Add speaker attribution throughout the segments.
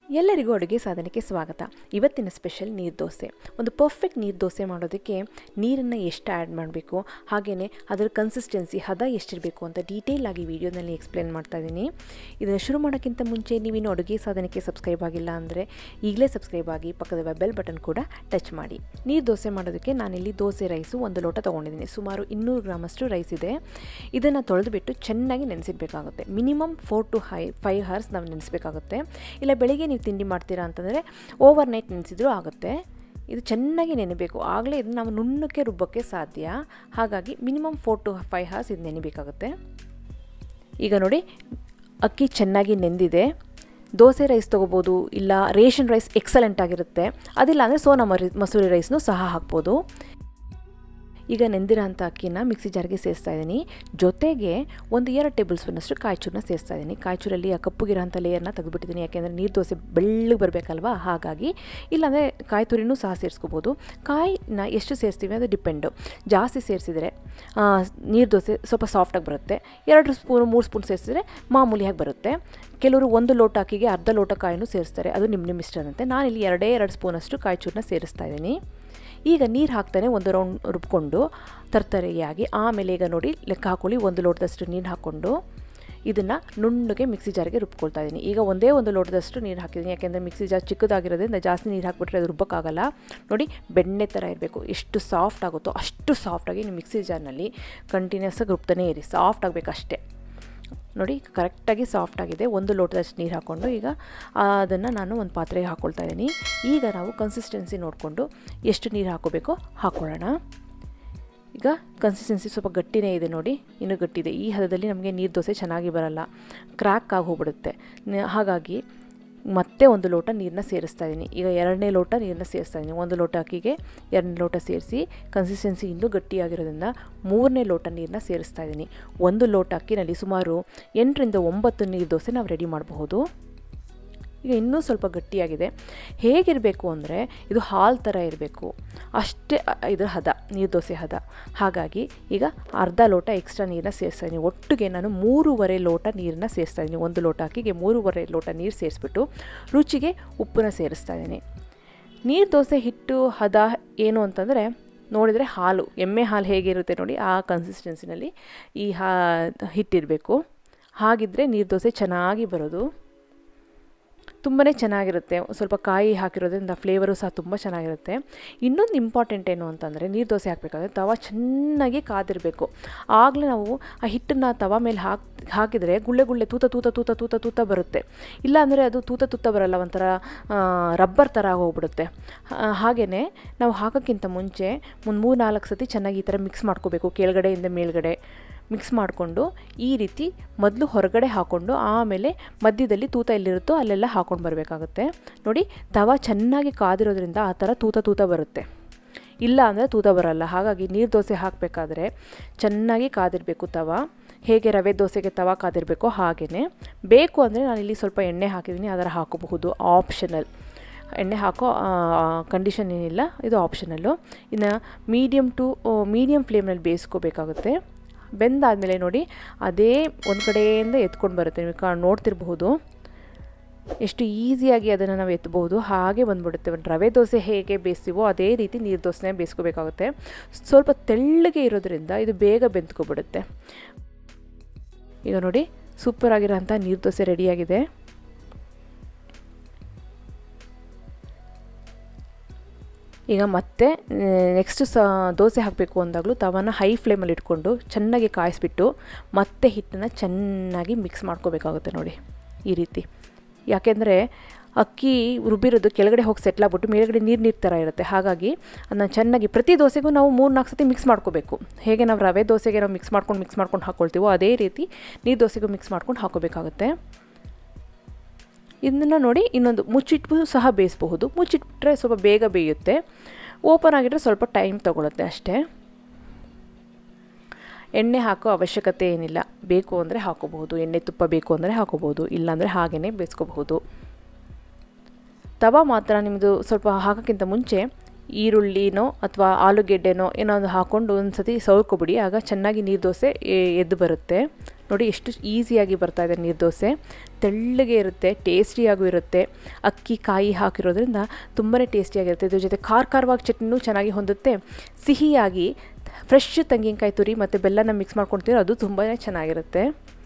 Speaker 1: ಎಲ್ಲರಿಗೂ ಅಡುಗೆ ಸಾಧನೆಗೆ ಸ್ವಾಗತ. ಇವತ್ತಿನ ಸ್ಪೆಷಲ್ ನೀರು ದೋಸೆ. ಒಂದು ಪರ್ಫೆಕ್ಟ್ ನೀರು ದೋಸೆ ಮಾಡೋದಕ್ಕೆ ನೀರನ್ನು ಎಷ್ಟು ಆ್ಯಡ್ ಮಾಡಬೇಕು, ಹಾಗೆಯೇ ಅದರ ಕನ್ಸಿಸ್ಟೆನ್ಸಿ ಹದ ಎಷ್ಟಿರಬೇಕು ಅಂತ ಡೀಟೇಲ್ ಆಗಿ ವಿಡಿಯೋನಲ್ಲಿ ಎಕ್ಸ್ಪ್ಲೇನ್ ಮಾಡ್ತಾ ಇದ್ದೀನಿ. ಇದನ್ನು ಶುರು ಮಾಡೋಕ್ಕಿಂತ ಮುಂಚೆ ನೀವಿನ್ನು ಅಡುಗೆ ಸಾಧನೆಗೆ ಸಬ್ಸ್ಕ್ರೈಬ್ ಆಗಿಲ್ಲ ಅಂದರೆ ಈಗಲೇ ಸಬ್ಸ್ಕ್ರೈಬ್ ಆಗಿ, ಪಕ್ಕದ ಬೆಲ್ ಬಟನ್ ಕೂಡ ಟಚ್ ಮಾಡಿ. ನೀರು ದೋಸೆ ಮಾಡೋದಕ್ಕೆ ನಾನಿಲ್ಲಿ ದೋಸೆ ರೈಸು 1 ಲೋಟ ತೊಗೊಂಡಿದ್ದೀನಿ. ಸುಮಾರು 200 ಗ್ರಾಮಷ್ಟು ರೈಸ್ ಇದೆ. ಇದನ್ನು ತೊಳೆದುಬಿಟ್ಟು ಚೆನ್ನಾಗಿ ನೆನೆಸಿಡಬೇಕಾಗುತ್ತೆ. ಮಿನಿಮಮ್ 4 to 5 hours ನಾವು ನೆನೆಸಬೇಕಾಗುತ್ತೆ. ಇಲ್ಲ ಬೆಳಿಗ್ಗೆ ನೀವು ತಿಂಡಿ ಮಾಡ್ತೀರಾ ಅಂತಂದರೆ ಓವರ್ ನೈಟ್ ನೆನೆಸಿದ್ರೂ ಆಗುತ್ತೆ. ಇದು ಚೆನ್ನಾಗಿ ನೆನೆಬೇಕು, ಆಗಲೇ ಇದನ್ನು ನಾವು ನುಣ್ಣಕ್ಕೆ ರುಬ್ಬಕ್ಕೆ ಸಾಧ್ಯ. ಹಾಗಾಗಿ ಮಿನಿಮಮ್ 4 to 5 hours ಇದು ನೆನೆಬೇಕಾಗುತ್ತೆ. ಈಗ ನೋಡಿ, ಅಕ್ಕಿ ಚೆನ್ನಾಗಿ ನೆಂದಿದೆ. ದೋಸೆ ರೈಸ್ ತೊಗೋಬೋದು, ಇಲ್ಲ ರೇಷನ್ ರೈಸ್ ಎಕ್ಸಲೆಂಟ್ ಆಗಿರುತ್ತೆ. ಅದಿಲ್ಲ ಅಂದರೆ ಸೋನಾ ಮಸೂರಿ ರೈಸ್ನೂ ಸಹ ಹಾಕ್ಬೋದು. ಈಗ ನೆಂದಿರೋ ಅಂಥ ಅಕ್ಕಿನ ಮಿಕ್ಸಿ ಜಾರ್ಗೆ ಸೇರಿಸ್ತಾ ಇದ್ದೀನಿ. ಜೊತೆಗೆ 1-2 ಟೇಬಲ್ ಸ್ಪೂನಷ್ಟು ಕಾಯಿ ಚೂರನ್ನ ಸೇರಿಸ್ತಾ ಇದ್ದೀನಿ. ಕಾಯಿ ಚೂರಲ್ಲಿ ಆ ಕಪ್ಪುಗಿರೋ ಅಂಥ ಲೇಯರ್ನ ತೆಗೆದುಬಿಟ್ಟಿದ್ದೀನಿ, ಯಾಕೆಂದರೆ ನೀರು ದೋಸೆ ಬೆಳ್ಳಗೆ ಬರಬೇಕಲ್ವ, ಹಾಗಾಗಿ. ಇಲ್ಲಾಂದರೆ ಕಾಯಿ ತುರಿನೂ ಸಹ ಸೇರಿಸ್ಕೋಬೋದು. ಕಾಯಿನ ಎಷ್ಟು ಸೇರಿಸ್ತೀವಿ ಅದು ಡಿಪೆಂಡು. ಜಾಸ್ತಿ ಸೇರಿಸಿದರೆ ನೀರು ದೋಸೆ ಸ್ವಲ್ಪ ಸಾಫ್ಟಾಗಿ ಬರುತ್ತೆ. 2 ಸ್ಪೂನು 3 ಸ್ಪೂನ್ ಸೇರಿಸಿದ್ರೆ ಮಾಮೂಲಿಯಾಗಿ ಬರುತ್ತೆ. ಕೆಲವರು 1 ಲೋಟ ಅಕ್ಕಿಗೆ ಅರ್ಧ ಲೋಟ ಕಾಯಿನೂ ಸೇರಿಸ್ತಾರೆ, ಅದು ನಿಮ್ಮ ಇಷ್ಟ ಅಂತೆ. ನಾನಿಲ್ಲಿ 2 ಸ್ಪೂನಷ್ಟು ಕಾಯಿ ಚೂರನ್ನ ಸೇರಿಸ್ತಾ ಇದ್ದೀನಿ. ಈಗ ನೀರು ಹಾಕ್ತಾನೆ 1 ರೌಂಡ್ ರುಬ್ಕೊಂಡು ತರ್ತರೆಯಾಗಿ, ಆಮೇಲೆ ಈಗ ನೋಡಿ ಲೆಕ್ಕ ಹಾಕೊಳ್ಳಿ, 1 ಲೋಟದಷ್ಟು ನೀರು ಹಾಕ್ಕೊಂಡು ಇದನ್ನು ನುಣ್ಣಗೆ ಮಿಕ್ಸಿ ಜಾರಿಗೆ ರುಬ್ಕೊಳ್ತಾ ಇದ್ದೀನಿ. ಈಗ 1 ಲೋಟದಷ್ಟು ನೀರು ಹಾಕಿದ್ದೀನಿ, ಯಾಕೆಂದರೆ ಮಿಕ್ಸಿ ಜಾರ್ ಚಿಕ್ಕದಾಗಿರೋದ್ರಿಂದ ಜಾಸ್ತಿ ನೀರು ಹಾಕಿಬಿಟ್ರೆ ಅದು ರುಬ್ಬಕ್ಕಾಗಲ್ಲ. ನೋಡಿ, ಬೆಣ್ಣೆ ಥರ ಇರಬೇಕು. ಎಷ್ಟು ಸಾಫ್ಟ್ ಆಗುತ್ತೋ ಅಷ್ಟು ಸಾಫ್ಟಾಗಿ ನೀವು ಮಿಕ್ಸಿ ಜಾರ್ನಲ್ಲಿ ಕಂಟಿನ್ಯೂಸ್ ಆಗಿ ರುಬ್ತಾನೆ ಇರಿ. ಸಾಫ್ಟ್ ಆಗಬೇಕು ಅಷ್ಟೇ. ನೋಡಿ, ಕರೆಕ್ಟಾಗಿ ಸಾಫ್ಟಾಗಿದೆ. 1 ಲೋಟದಷ್ಟು ನೀರು ಹಾಕ್ಕೊಂಡು ಈಗ ಅದನ್ನು ನಾನು ಒಂದು ಪಾತ್ರೆಗೆ ಹಾಕ್ಕೊಳ್ತಾ ಇದ್ದೀನಿ. ಈಗ ನಾವು ಕನ್ಸಿಸ್ಟೆನ್ಸಿ ನೋಡಿಕೊಂಡು ಎಷ್ಟು ನೀರು ಹಾಕೋಬೇಕೋ ಹಾಕ್ಕೊಳ್ಳೋಣ. ಈಗ ಕನ್ಸಿಸ್ಟೆನ್ಸಿ ಸ್ವಲ್ಪ ಗಟ್ಟಿನೇ ಇದೆ ನೋಡಿ, ಇನ್ನೂ ಗಟ್ಟಿದೆ. ಈ ಹದದಲ್ಲಿ ನಮಗೆ ನೀರು ದೋಸೆ ಚೆನ್ನಾಗಿ ಬರಲ್ಲ, ಕ್ರ್ಯಾಕ್ ಆಗಿ ಹೋಗ್ಬಿಡುತ್ತೆ. ಹಾಗಾಗಿ ಮತ್ತೆ 1 ಲೋಟ ನೀರನ್ನ ಸೇರಿಸ್ತಾ ಇದ್ದೀನಿ. ಈಗ 2ನೇ ಲೋಟ ನೀರನ್ನ ಸೇರಿಸ್ತಾ ಇದ್ದೀನಿ. 1 ಲೋಟ ಅಕ್ಕಿಗೆ 2 ಲೋಟ ಸೇರಿಸಿ, ಕನ್ಸಿಸ್ಟೆನ್ಸಿ ಇನ್ನೂ ಗಟ್ಟಿಯಾಗಿರೋದ್ರಿಂದ 3ನೇ ಲೋಟ ನೀರನ್ನ ಸೇರಿಸ್ತಾ ಇದ್ದೀನಿ. 1 ಲೋಟ ಅಕ್ಕಿನಲ್ಲಿ ಸುಮಾರು 8ರಿಂದ 9 ನೀರು ದೋಸೆ ನಾವು ರೆಡಿ ಮಾಡಬಹುದು. ಈಗ ಇನ್ನೂ ಸ್ವಲ್ಪ ಗಟ್ಟಿಯಾಗಿದೆ. ಹೇಗಿರಬೇಕು ಅಂದರೆ ಇದು ಹಾಲು ಥರ ಇರಬೇಕು, ಅಷ್ಟೇ ಇದರ ಹದ, ನೀರು ದೋಸೆ ಹದ. ಹಾಗಾಗಿ ಈಗ ಅರ್ಧ ಲೋಟ ಎಕ್ಸ್ಟ್ರಾ ನೀರನ್ನ ಸೇರಿಸ್ತಾ ಇದ್ದೀನಿ. ಒಟ್ಟಿಗೆ ನಾನು 3.5 ಲೋಟ ನೀರನ್ನ ಸೇರಿಸ್ತಾ ಇದ್ದೀನಿ. 1 ಲೋಟ ಅಕ್ಕಿಗೆ 3.5 ಲೋಟ ನೀರು ಸೇರಿಸ್ಬಿಟ್ಟು ರುಚಿಗೆ ಉಪ್ಪನ್ನ ಸೇರಿಸ್ತಾ ಇದ್ದೀನಿ. ನೀರು ದೋಸೆ ಹಿಟ್ಟು ಹದ ಏನು ಅಂತಂದರೆ ನೋಡಿದರೆ ಹಾಲು, ಎಮ್ಮೆ ಹಾಲು ಹೇಗಿರುತ್ತೆ ನೋಡಿ, ಆ ಕನ್ಸಿಸ್ಟೆನ್ಸಿನಲ್ಲಿ ಈ ಹಿಟ್ಟಿರಬೇಕು. ಹಾಗಿದ್ದರೆ ನೀರು ದೋಸೆ ಚೆನ್ನಾಗಿ ಬರೋದು, ತುಂಬಾ ಚೆನ್ನಾಗಿರುತ್ತೆ. ಸ್ವಲ್ಪ ಕಾಯಿ ಹಾಕಿರೋದ್ರಿಂದ ಫ್ಲೇವರು ಸಹ ತುಂಬ ಚೆನ್ನಾಗಿರುತ್ತೆ. ಇನ್ನೊಂದು ಇಂಪಾರ್ಟೆಂಟ್ ಏನು ಅಂತಂದರೆ, ನೀರು ದೋಸೆ ಹಾಕಬೇಕಾದ್ರೆ ತವ ಚೆನ್ನಾಗಿ ಕಾದಿರಬೇಕು. ಆಗಲೇ ನಾವು ಆ ಹಿಟ್ಟನ್ನು ತವ ಮೇಲೆ ಹಾಕಿದರೆ ಗುಳ್ಳೆ ತೂತ ಬರುತ್ತೆ. ಇಲ್ಲಾಂದರೆ ಅದು ತೂತ ಬರಲ್ಲ, ಒಂಥರ ರಬ್ಬರ್ ಥರ ಹೋಗ್ಬಿಡುತ್ತೆ. ಹಾಗೆಯೇ ನಾವು ಹಾಕೋಕ್ಕಿಂತ ಮುಂಚೆ 3-4 ಸತಿ ಚೆನ್ನಾಗಿ ಈ ಥರ ಮಿಕ್ಸ್ ಮಾಡ್ಕೋಬೇಕು. ಕೆಳಗಡೆಯಿಂದ ಮೇಲ್ಗಡೆ ಮಿಕ್ಸ್ ಮಾಡಿಕೊಂಡು ಈ ರೀತಿ ಮೊದಲು ಹೊರಗಡೆ ಹಾಕ್ಕೊಂಡು ಆಮೇಲೆ ಮಧ್ಯದಲ್ಲಿ ತೂತ ಎಲ್ಲಿರುತ್ತೋ ಅಲ್ಲೆಲ್ಲ ಹಾಕ್ಕೊಂಡು ಬರಬೇಕಾಗುತ್ತೆ. ನೋಡಿ, ತವ ಚೆನ್ನಾಗಿ ಕಾದಿರೋದ್ರಿಂದ ಆ ಥರ ತೂತ ಬರುತ್ತೆ. ಇಲ್ಲ ಅಂದರೆ ತೂತ ಬರಲ್ಲ. ಹಾಗಾಗಿ ನೀರು ದೋಸೆ ಹಾಕಬೇಕಾದ್ರೆ ಚೆನ್ನಾಗಿ ಕಾದಿರಬೇಕು ತವ. ಹೇಗೆ ರವೆ ದೋಸೆಗೆ ತವ ಕಾದಿರಬೇಕೋ ಹಾಗೆಯೇ. ಬೇಕು ಅಂದರೆ ನಾನಿಲ್ಲಿ ಸ್ವಲ್ಪ ಎಣ್ಣೆ ಹಾಕಿದ್ದೀನಿ, ಅದರ ಹಾಕಬಹುದು, ಆಪ್ಷನಲ್. ಎಣ್ಣೆ ಹಾಕೋ ಕಂಡೀಷನ್ ಏನಿಲ್ಲ, ಇದು ಆಪ್ಷನಲ್ಲು. ಇನ್ನು ಮೀಡಿಯಮ್ ಫ್ಲೇಮ್ನಲ್ಲಿ ಬೇಯಿಸ್ಕೋಬೇಕಾಗುತ್ತೆ. ಬೆಂದಾದಮೇಲೆ ನೋಡಿ, ಅದೇ ಒಂದು ಕಡೆಯಿಂದ ಎತ್ಕೊಂಡು ಬರುತ್ತೆ. ನೀವು ನೋಡ್ತಿರಬಹುದು ಎಷ್ಟು ಈಸಿಯಾಗಿ ಅದನ್ನು ನಾವು ಎತ್ತಬಹುದು. ಹಾಗೆ ಬಂದುಬಿಡುತ್ತೆ. ರವೆ ದೋಸೆ ಹೇಗೆ ಬೇಯಿಸ್ತೀವೋ ಅದೇ ರೀತಿ ನೀರು ದೋಸೆನೇ ಬೇಯಿಸ್ಕೋಬೇಕಾಗುತ್ತೆ. ಸ್ವಲ್ಪ ತೆಳ್ಳಗೆ ಇರೋದ್ರಿಂದ ಇದು ಬೇಗ ಬೆಂದ್ಕೊಬಿಡುತ್ತೆ. ಈಗ ನೋಡಿ, ಸೂಪರ್ ಆಗಿರೋಂಥ ನೀರು ದೋಸೆ ರೆಡಿಯಾಗಿದೆ. ಈಗ ಮತ್ತೆ ನೆಕ್ಸ್ಟ್ ದೋಸೆ ಹಾಕಬೇಕು ಅಂದಾಗಲೂ ತವನ ಹೈ ಫ್ಲೇಮಲ್ಲಿ ಇಟ್ಕೊಂಡು ಚೆನ್ನಾಗಿ ಕಾಯಿಸ್ಬಿಟ್ಟು ಮತ್ತೆ ಹಿಟ್ಟನ್ನು ಚೆನ್ನಾಗಿ ಮಿಕ್ಸ್ ಮಾಡ್ಕೋಬೇಕಾಗುತ್ತೆ. ನೋಡಿ ಈ ರೀತಿ, ಯಾಕೆಂದರೆ ಅಕ್ಕಿ ರುಬ್ಬಿರೋದು ಕೆಳಗಡೆ ಹೋಗಿ ಸೆಟ್ಲಾಗ್ಬಿಟ್ಟು ಮೇಲ್ಗಡೆ ನೀರು ಥರ ಇರುತ್ತೆ. ಹಾಗಾಗಿ ಅದನ್ನು ಚೆನ್ನಾಗಿ ಪ್ರತಿ ದೋಸೆಗೂ ನಾವು 3-4 ಸತಿ ಮಿಕ್ಸ್ ಮಾಡ್ಕೋಬೇಕು. ಹೇಗೆ ನಾವು ರವೆ ದೋಸೆಗೆ ನಾವು ಮಿಕ್ಸ್ ಮಾಡ್ಕೊಂಡು ಹಾಕ್ಕೊಳ್ತೀವೋ ಅದೇ ರೀತಿ ನೀರು ದೋಸೆಗೂ ಮಿಕ್ಸ್ ಮಾಡ್ಕೊಂಡು ಹಾಕೋಬೇಕಾಗುತ್ತೆ. ಇದನ್ನು ನೋಡಿ, ಇನ್ನೊಂದು ಮುಚ್ಚಿಟ್ಟು ಸಹ ಬೇಯಿಸಬಹುದು. ಮುಚ್ಚಿಟ್ಬಿಟ್ರೆ ಸ್ವಲ್ಪ ಬೇಗ ಬೇಯುತ್ತೆ. ಓಪನ್ ಆಗಿಟ್ಟರೆ ಸ್ವಲ್ಪ ಟೈಮ್ ತೊಗೊಳುತ್ತೆ ಅಷ್ಟೇ. ಎಣ್ಣೆ ಹಾಕೋ ಅವಶ್ಯಕತೆ ಏನಿಲ್ಲ. ಬೇಕು ಅಂದರೆ ಹಾಕೋಬಹುದು, ಎಣ್ಣೆ ತುಪ್ಪ ಬೇಕು ಅಂದರೆ ಹಾಕೋಬಹುದು, ಇಲ್ಲಾಂದರೆ ಹಾಗೆಯೇ ಬೇಯಿಸ್ಕೋಬಹುದು. ತವ ಮಾತ್ರ ನಿಮ್ಮದು ಸ್ವಲ್ಪ ಹಾಕೋಕ್ಕಿಂತ ಮುಂಚೆ ಈರುಳ್ಳಿನೋ ಅಥವಾ ಆಲೂಗೆಡ್ಡೆನೋ ಏನಾದರೂ ಹಾಕ್ಕೊಂಡು ಒಂದು ಸತಿ ಸವರ್ಕೊಬಿಡಿ. ಆಗ ಚೆನ್ನಾಗಿ ನೀರು ದೋಸೆ ಎದ್ದು ಬರುತ್ತೆ. ನೋಡಿ ಎಷ್ಟು ಈಸಿಯಾಗಿ ಬರ್ತಾ ಇದೆ ನೀರು ದೋಸೆ. ತೆಳ್ಳಗೆ ಇರುತ್ತೆ, ಟೇಸ್ಟಿಯಾಗೂ ಇರುತ್ತೆ. ಅಕ್ಕಿ ಕಾಯಿ ಹಾಕಿರೋದ್ರಿಂದ ತುಂಬಾ ಟೇಸ್ಟಿಯಾಗಿರುತ್ತೆ. ಇದ್ರ ಜೊತೆ ಖಾರವಾಗಿ ಚಟ್ನಿನೂ ಚೆನ್ನಾಗಿ ಹೊಂದುತ್ತೆ. ಸಿಹಿಯಾಗಿ ಫ್ರೆಶ್ ತೆಂಗಿನಕಾಯಿ ತುರಿ ಮತ್ತು ಬೆಲ್ಲನ ಮಿಕ್ಸ್ ಮಾಡ್ಕೊಳ್ತೀವಿ, ಅದು ತುಂಬಾ ಚೆನ್ನಾಗಿರುತ್ತೆ.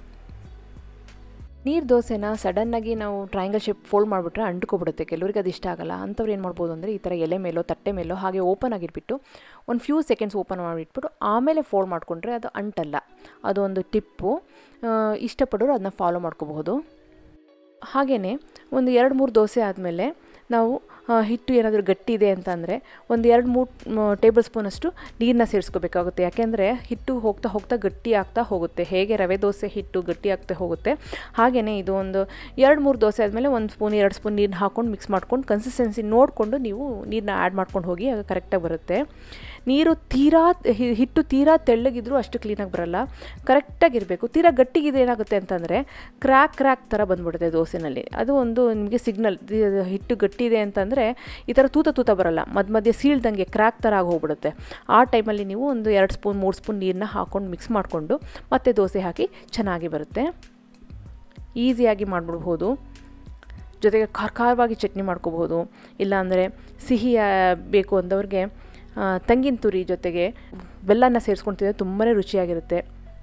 Speaker 1: ನೀರು ದೋಸೆನ ಸಡನ್ನಾಗಿ ನಾವು ಟ್ರಯಾಂಗಲ್ ಶೇಪ್ ಫೋಲ್ಡ್ ಮಾಡಿಬಿಟ್ರೆ ಅಂಟ್ಕೊಬಿಡುತ್ತೆ. ಕೆಲವರಿಗೆ ಅದು ಇಷ್ಟ ಆಗಲ್ಲ. ಅಂಥವ್ರು ಏನು ಮಾಡ್ಬೋದು ಅಂದರೆ ಈ ಥರ ಎಲೆ ಮೇಲೋ ತಟ್ಟೆ ಮೇಲೋ ಹಾಗೆ ಓಪನ್ ಆಗಿಟ್ಬಿಟ್ಟು ಒಂದು ಫ್ಯೂ ಸೆಕೆಂಡ್ಸ್ ಓಪನ್ ಮಾಡಿಟ್ಬಿಟ್ಟು ಆಮೇಲೆ ಫೋಲ್ಡ್ ಮಾಡಿಕೊಂಡ್ರೆ ಅದು ಅಂಟಲ್ಲ. ಅದು ಒಂದು ಟಿಪ್ಪು. ಇಷ್ಟಪಡೋರು ಅದನ್ನ ಫಾಲೋ ಮಾಡ್ಕೋಬಹುದು. ಹಾಗೆಯೇ ಒಂದು 2-3 ದೋಸೆ ಆದಮೇಲೆ ನಾವು ಹಿಟ್ಟು ಏನಾದರೂ ಗಟ್ಟಿ ಇದೆ ಅಂತಂದರೆ ಒಂದು 2-3 ಟೇಬಲ್ ಸ್ಪೂನಷ್ಟು ನೀರನ್ನ ಸೇರಿಸ್ಕೋಬೇಕಾಗುತ್ತೆ. ಯಾಕೆಂದರೆ ಹಿಟ್ಟು ಹೋಗ್ತಾ ಹೋಗ್ತಾ ಗಟ್ಟಿ ಆಗ್ತಾ ಹೋಗುತ್ತೆ. ಹೇಗೆ ರವೆ ದೋಸೆ ಹಿಟ್ಟು ಗಟ್ಟಿ ಆಗ್ತಾ ಹೋಗುತ್ತೆ, ಹಾಗೆಯೇ ಇದು ಒಂದು 2-3 ದೋಸೆ ಆದಮೇಲೆ 1 ಸ್ಪೂನ್ 2 ಸ್ಪೂನ್ ನೀರನ್ನ ಹಾಕ್ಕೊಂಡು ಮಿಕ್ಸ್ ಮಾಡ್ಕೊಂಡು ಕನ್ಸಿಸ್ಟೆನ್ಸಿ ನೋಡಿಕೊಂಡು ನೀವು ನೀರನ್ನ ಆ್ಯಡ್ ಮಾಡ್ಕೊಂಡು ಹೋಗಿ, ಆಗ ಕರೆಕ್ಟಾಗಿ ಬರುತ್ತೆ. ನೀರು ಹಿಟ್ಟು ತೀರಾ ತೆಳ್ಳಗಿದ್ರೂ ಅಷ್ಟು ಕ್ಲೀನಾಗಿ ಬರಲ್ಲ, ಕರೆಕ್ಟಾಗಿರಬೇಕು. ತೀರಾ ಗಟ್ಟಿಗಿದೆ ಏನಾಗುತ್ತೆ ಅಂತಂದರೆ ಕ್ರ್ಯಾಕ್ ಥರ ಬಂದ್ಬಿಡುತ್ತೆ ದೋಸೆನಲ್ಲಿ. ಅದು ಒಂದು ನಿಮಗೆ ಸಿಗ್ನಲ್, ಹಿಟ್ಟು ಗಟ್ಟಿ ಇದೆ ಅಂತಂದರೆ ಈ ಥರ ತೂತ ಬರಲ್ಲ, ಮಧ್ಯೆ ಸೀಳ್ದಂಗೆ ಕ್ರ್ಯಾಕ್ ಥರ ಆಗಿ ಹೋಗ್ಬಿಡುತ್ತೆ. ಆ ಟೈಮಲ್ಲಿ ನೀವು ಒಂದು 2 ಸ್ಪೂನ್ 3 ಸ್ಪೂನ್ ನೀರನ್ನ ಹಾಕ್ಕೊಂಡು ಮಿಕ್ಸ್ ಮಾಡಿಕೊಂಡು ಮತ್ತೆ ದೋಸೆ ಹಾಕಿ ಚೆನ್ನಾಗಿ ಬರುತ್ತೆ. ಈಸಿಯಾಗಿ ಮಾಡಿಬಿಡ್ಬೋದು. ಜೊತೆಗೆ ಖಾರವಾಗಿ ಚಟ್ನಿ ಮಾಡ್ಕೋಬೋದು. ಇಲ್ಲಾಂದರೆ ಸಿಹಿ ಬೇಕು ಅಂದವ್ರಿಗೆ ತೆಂಗಿನ ತುರಿ ಜೊತೆಗೆ ಬೆಲ್ಲನ ಸೇರಿಸ್ಕೊಳ್ತಿದ್ರೆ ತುಂಬಾ ರುಚಿಯಾಗಿರುತ್ತೆ.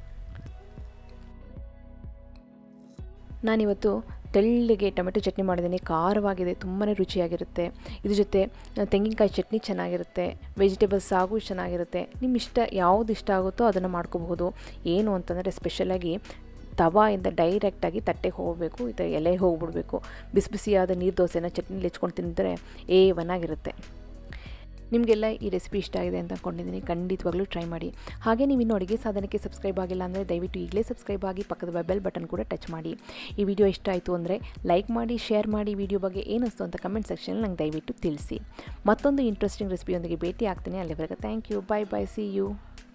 Speaker 1: ನಾನಿವತ್ತು ತೆಳ್ಳಿಗೆ ಟೊಮೆಟೊ ಚಟ್ನಿ ಮಾಡಿದ್ದೀನಿ, ಖಾರವಾಗಿದೆ, ತುಂಬಾ ರುಚಿಯಾಗಿರುತ್ತೆ. ಇದ್ರ ಜೊತೆ ತೆಂಗಿನಕಾಯಿ ಚಟ್ನಿ ಚೆನ್ನಾಗಿರುತ್ತೆ, ವೆಜಿಟೇಬಲ್ಸ್ ಸಾಗು ಚೆನ್ನಾಗಿರುತ್ತೆ. ನಿಮ್ಮ ಇಷ್ಟ ಯಾವುದು ಇಷ್ಟ ಆಗುತ್ತೋ ಅದನ್ನು ಮಾಡ್ಕೋಬಹುದು. ಏನು ಅಂತಂದರೆ ಸ್ಪೆಷಲಾಗಿ ತವಾಯಿಂದ ಡೈರೆಕ್ಟಾಗಿ ತಟ್ಟೆಗೆ ಹೋಗಬೇಕು, ಈ ಥರ ಎಲೆಗೆ ಹೋಗ್ಬಿಡ್ಬೇಕು. ಬಿಸಿಯಾದ ನೀರು ದೋಸೆನ ಚಟ್ನಿಲಿ ಹೆಚ್ಕೊಂಡು ತಿಂದರೆ ಏವನಾಗಿರುತ್ತೆ. ನಿಮಗೆಲ್ಲ ಈ ರೆಸಿಪಿ ಇಷ್ಟ ಆಗಿದೆ ಅಂತ ಅಂದ್ಕೊಂಡಿದ್ದೀನಿ. ಖಂಡಿತವಾಗ್ಲೂ ಟ್ರೈ ಮಾಡಿ. ಹಾಗೆ ನೀವು ಇನ್ನೂ ಅಡುಗೆ ಸಾಧನಕ್ಕೆ ಸಬ್ಸ್ಕ್ರೈಬ್ ಆಗಿಲ್ಲ ಅಂದರೆ ದಯವಿಟ್ಟು ಈಗಲೇ ಸಬ್ಸ್ಕ್ರೈಬ್ ಆಗಿ ಪಕ್ಕದ ಬೆಲ್ ಬಟನ್ ಕೂಡ ಟಚ್ ಮಾಡಿ. ಈ ವಿಡಿಯೋ ಇಷ್ಟ ಆಯಿತು ಅಂದರೆ ಲೈಕ್ ಮಾಡಿ, ಶೇರ್ ಮಾಡಿ. ವಿಡಿಯೋ ಬಗ್ಗೆ ಏನಿಸ್ತು ಅಂತ ಕಮೆಂಟ್ ಸೆಕ್ಷನಲ್ಲಿ ನಂಗೆ ದಯವಿಟ್ಟು ತಿಳಿಸಿ. ಮತ್ತೊಂದು ಇಂಟ್ರೆಸ್ಟಿಂಗ್ ರೆಸಿಪಿಯೊಂದಿಗೆ ಭೇಟಿ ಆಗ್ತೀನಿ. ಅಲ್ಲಿವರೆಗೆ thank you. Bye see you.